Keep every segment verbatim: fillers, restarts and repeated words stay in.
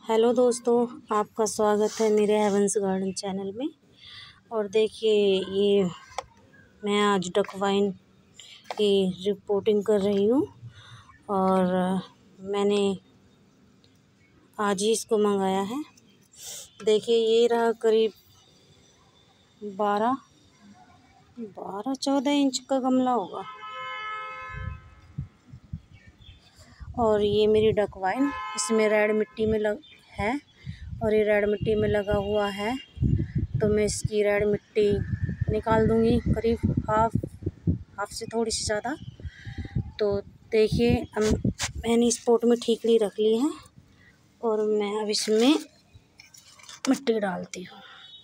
Hello दोस्तों, आपका स्वागत है मेरे हेवंस गार्डन चैनल में। और देखिए, ये मैं आज डक वाइन की रिपोर्टिंग कर रही हूँ और मैंने आज ही इसको मंगाया है। देखिए, ये रहा करीब बारह बारह चौदह इंच का गमला होगा। और ये मेरी डक वाइन इसमें रेड मिट्टी में लग है और ये रेड मिट्टी में लगा हुआ है, तो मैं इसकी रेड मिट्टी निकाल दूंगी करीब हाफ हाफ से थोड़ी सी ज़्यादा। तो देखिए, अब मैंने इस पोट में ठीकरी रख ली है और मैं अब इसमें मिट्टी डालती हूँ।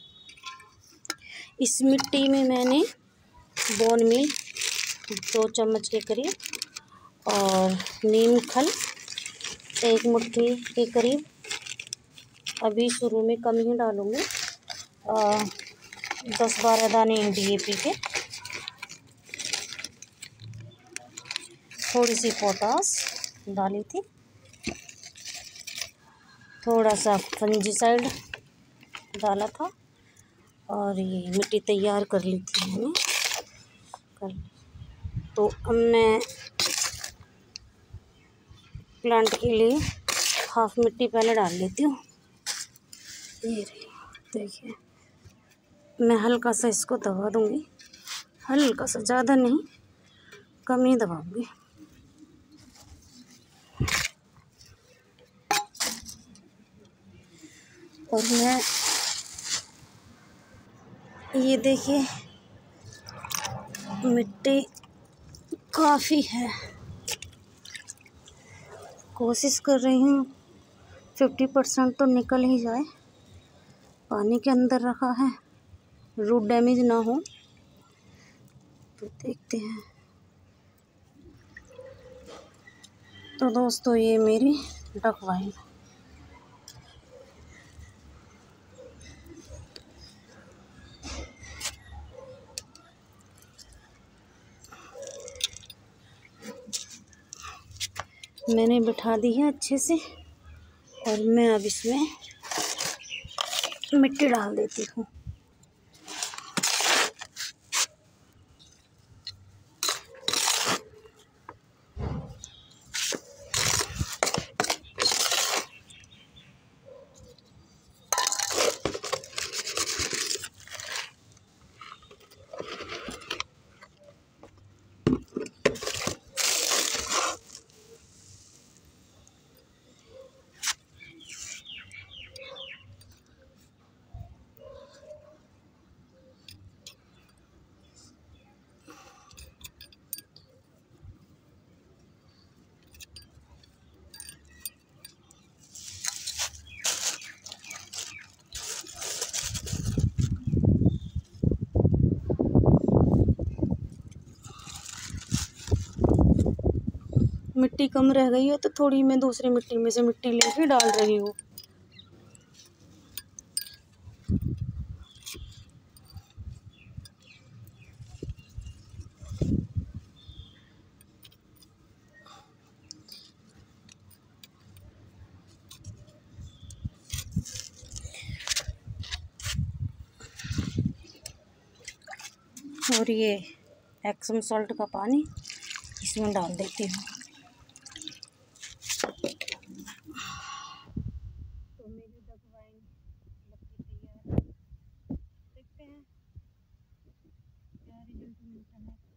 इस मिट्टी में मैंने बोन मील दो चम्मच के करीब और नीम खल एक मुट्ठी के करीब, अभी शुरू में कम ही डालूँगी, दस बारह दाने डी ए पी के, थोड़ी सी पोटास डाली थी, थोड़ा सा फंजीसाइड डाला था और ये मिट्टी तैयार कर ली थी मैंने कल। तो अब मैं प्लांट के लिए हाफ मिट्टी पहले डाल लेती हूँ। ये रही, देखिए, मैं हल्का सा इसको दबा दूँगी, हल्का सा, ज़्यादा नहीं, कम ही दबाऊँगी। और मैं ये देखिए, मिट्टी काफ़ी है, कोशिश कर रही हूँ फिफ्टी परसेंट तो निकल ही जाए। पानी के अंदर रखा है, रूट डैमेज ना हो, तो देखते हैं। तो दोस्तों, ये मेरी डक वाइन मैंने बिठा दी है अच्छे से और मैं अब इसमें मिट्टी डाल देती हूँ। मिट्टी कम रह गई है तो थोड़ी मैं दूसरी मिट्टी में से मिट्टी लेके डाल रही हूँ। और ये एक्सम सॉल्ट का पानी इसमें डाल देती हूँ। तो मेरी डक वाइन लगती तैयार है, देखते हैं क्या रिजल्ट मिलता है।